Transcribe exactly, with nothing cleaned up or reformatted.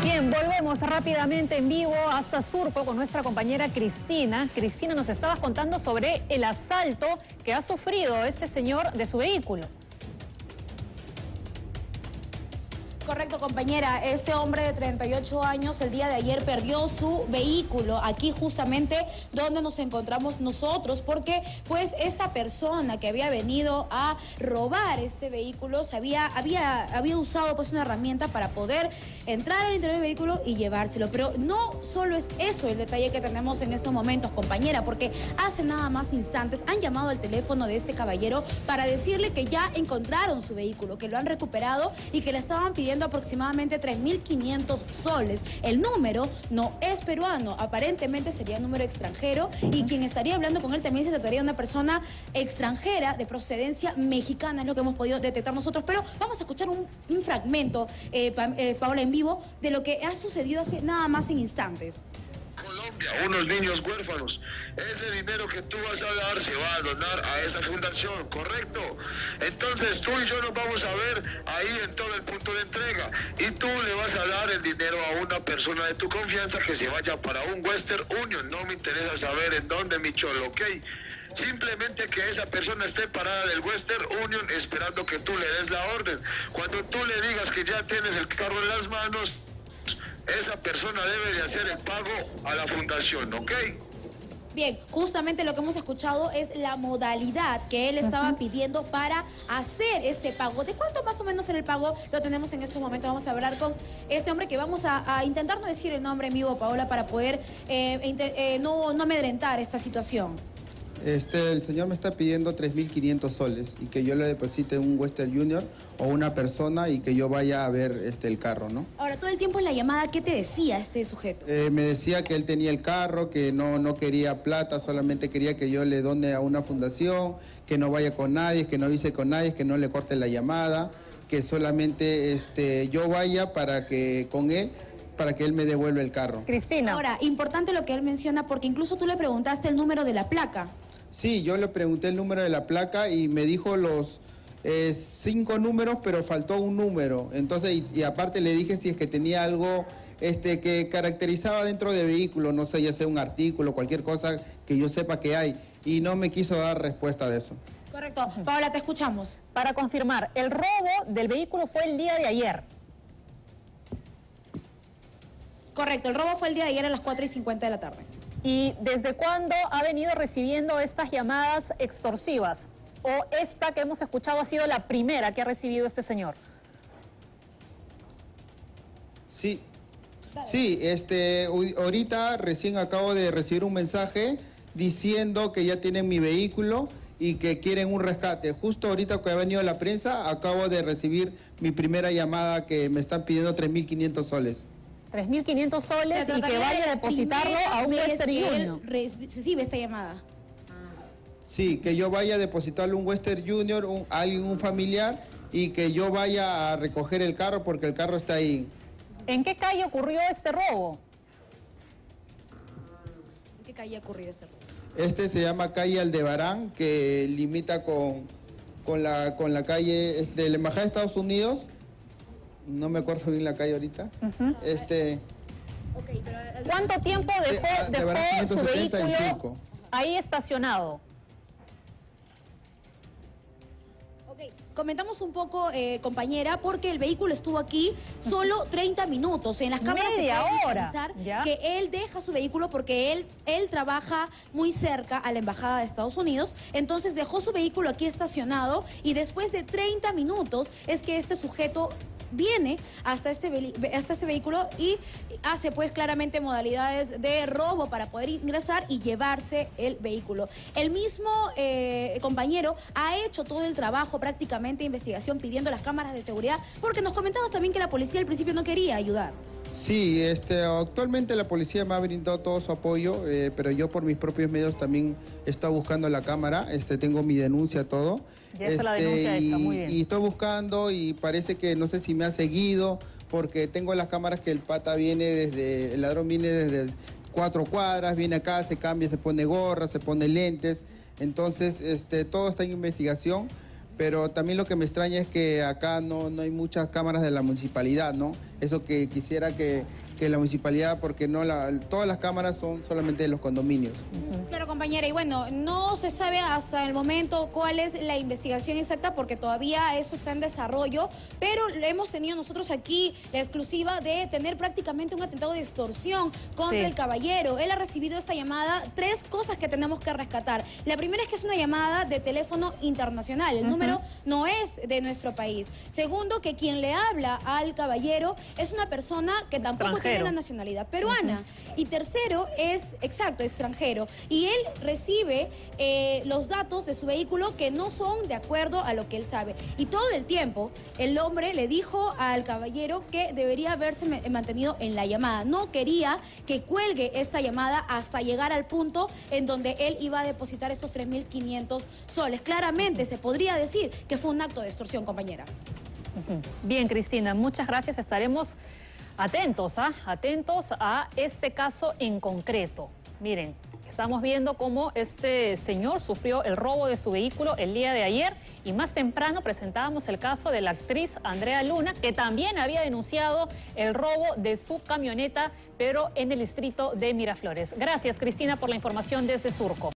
Bien, volvemos rápidamente en vivo hasta Surco con nuestra compañera Cristina. Cristina, nos estabas contando sobre el asalto que ha sufrido este señor de su vehículo. Correcto, compañera. Este hombre de treinta y ocho años el día de ayer perdió su vehículo aquí justamente donde nos encontramos nosotros, porque pues esta persona que había venido a robar este vehículo se había, había, había usado pues una herramienta para poder entrar al interior del vehículo y llevárselo. Pero no solo es eso el detalle que tenemos en estos momentos, compañera, porque hace nada más instantes han llamado al teléfono de este caballero para decirle que ya encontraron su vehículo, que lo han recuperado y que le estaban pidiendo aproximadamente tres mil quinientos soles. El número no es peruano, aparentemente sería un número extranjero, y quien estaría hablando con él también se trataría de una persona extranjera de procedencia mexicana, es lo que hemos podido detectar nosotros. Pero vamos a escuchar un, un fragmento, eh, pa, eh, Paola, en vivo, de lo que ha sucedido hace nada más en instantes. Colombia, unos niños huérfanos. Ese dinero que tú vas a dar se va a donar a esa fundación, ¿correcto? Entonces tú y yo nos vamos a ver ahí en todo el punto de entrega, y tú le vas a dar el dinero a una persona de tu confianza que se vaya para un Western Union. No me interesa saber en dónde, mi cholo, ¿ok? Simplemente que esa persona esté parada del Western Union esperando que tú le des la orden. Cuando tú le digas que ya tienes el carro en las manos, esa persona debe de hacer el pago a la fundación, ¿ok? Bien, justamente lo que hemos escuchado es la modalidad que él estaba uh-huh. pidiendo para hacer este pago. ¿De cuánto más o menos era el pago? Lo tenemos en estos momentos. Vamos a hablar con este hombre que vamos a, a intentar no decir el nombre en vivo, Paola, para poder eh, eh, no, no amedrentar esta situación. Este, el señor me está pidiendo tres mil quinientos soles y que yo le deposite un Western Junior o una persona y que yo vaya a ver este, el carro, ¿no? Ahora, todo el tiempo en la llamada, ¿qué te decía este sujeto? Eh, me decía que él tenía el carro, que no, no quería plata, solamente quería que yo le done a una fundación, que no vaya con nadie, que no avise con nadie, que no le corte la llamada, que solamente este, yo vaya para que con él... para que él me devuelva el carro. Cristina. Ahora, importante lo que él menciona, porque incluso tú le preguntaste el número de la placa. Sí, yo le pregunté el número de la placa y me dijo los eh, cinco números, pero faltó un número. Entonces, y, y aparte le dije si es que tenía algo este, que caracterizaba dentro del vehículo, no sé, ya sea un artículo, cualquier cosa que yo sepa que hay. Y no me quiso dar respuesta de eso. Correcto. Paola, te escuchamos. Para confirmar, el robo del vehículo fue el día de ayer. Correcto, el robo fue el día de ayer a las cuatro y cincuenta de la tarde. ¿Y desde cuándo ha venido recibiendo estas llamadas extorsivas? ¿O esta que hemos escuchado ha sido la primera que ha recibido este señor? Sí, sí, este, ahorita recién acabo de recibir un mensaje diciendo que ya tienen mi vehículo y que quieren un rescate. Justo ahorita que ha venido la prensa, acabo de recibir mi primera llamada que me están pidiendo tres mil quinientos soles. tres mil quinientos soles y que vaya a depositarlo a un Western Union. Recibe esta llamada. Sí, que yo vaya a depositarle un Western Junior, un, a alguien, un familiar, y que yo vaya a recoger el carro porque el carro está ahí. ¿En qué calle ocurrió este robo? ¿En qué calle ha ocurrido este robo? Este se llama calle Aldebarán, que limita con, con, la, con la calle de la Embajada de Estados Unidos. No me acuerdo bien la calle ahorita. Uh-huh. Este, okay, pero... ¿Cuánto tiempo dejó, de, dejó su vehículo ahí estacionado? Okay. Comentamos un poco, eh, compañera, porque el vehículo estuvo aquí solo treinta minutos. En las cámaras Media se puede hora. visualizar ¿Ya? que él deja su vehículo porque él, él trabaja muy cerca a la Embajada de Estados Unidos. Entonces dejó su vehículo aquí estacionado y después de treinta minutos es que este sujeto viene hasta este, hasta este vehículo y hace pues claramente modalidades de robo para poder ingresar y llevarse el vehículo. El mismo eh, compañero ha hecho todo el trabajo prácticamente de investigación pidiendo las cámaras de seguridad, porque nos comentabas también que la policía al principio no quería ayudar. Sí, este, actualmente la policía me ha brindado todo su apoyo, eh, pero yo por mis propios medios también he estado buscando la cámara, este, tengo mi denuncia, todo. Ya está este, la denuncia y, hecha, muy bien. Y estoy buscando y parece que no sé si me ha seguido, porque tengo las cámaras que el pata viene desde, el ladrón viene desde cuatro cuadras, viene acá, se cambia, se pone gorra, se pone lentes, entonces este, todo está en investigación. pero también lo que me extraña es que acá no, no hay muchas cámaras de la municipalidad, ¿no? Eso que quisiera que, que la municipalidad, porque no la, todas las cámaras son solamente de los condominios. Uh-huh. Claro, compañera, y bueno, no se sabe hasta el momento cuál es la investigación exacta, porque todavía eso está en desarrollo, pero hemos tenido nosotros aquí la exclusiva de tener prácticamente un atentado de extorsión contra sí. el caballero. Él ha recibido esta llamada, tres cosas que tenemos que rescatar. La primera es que es una llamada de teléfono internacional, el uh-huh. número no es de nuestro país. Segundo, que quien le habla al caballero es una persona que tampoco extranjero. tiene la nacionalidad peruana. Uh-huh. Y tercero es, exacto, extranjero. Y él recibe eh, los datos de su vehículo que no son de acuerdo a lo que él sabe. Y todo el tiempo el hombre le dijo al caballero que debería haberse mantenido en la llamada. No quería que cuelgue esta llamada hasta llegar al punto en donde él iba a depositar estos tres mil quinientos soles. Claramente se podría decir que fue un acto de extorsión, compañera. Bien, Cristina, muchas gracias. Estaremos atentos, ¿ah? atentos a este caso en concreto. Miren, estamos viendo cómo este señor sufrió el robo de su vehículo el día de ayer y más temprano presentábamos el caso de la actriz Andrea Luna, que también había denunciado el robo de su camioneta, pero en el distrito de Miraflores. Gracias, Cristina, por la información desde Surco.